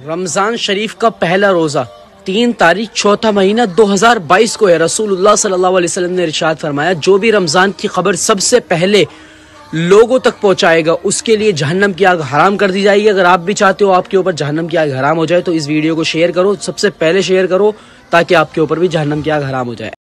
रमजान शरीफ का पहला रोजा 3 तारीख चौथा महीना 2022 को है। रसूलुल्लाह सल्लल्लाहु अलैहि वसल्लम ने इरशाद फरमाया, जो भी रमजान की खबर सबसे पहले लोगों तक पहुंचाएगा उसके लिए जहन्नम की आग हराम कर दी जाएगी। अगर आप भी चाहते हो आपके ऊपर जहन्नम की आग हराम हो जाए तो इस वीडियो को शेयर करो, सबसे पहले शेयर करो ताकि आपके ऊपर भी जहन्नम की आग हराम हो जाए।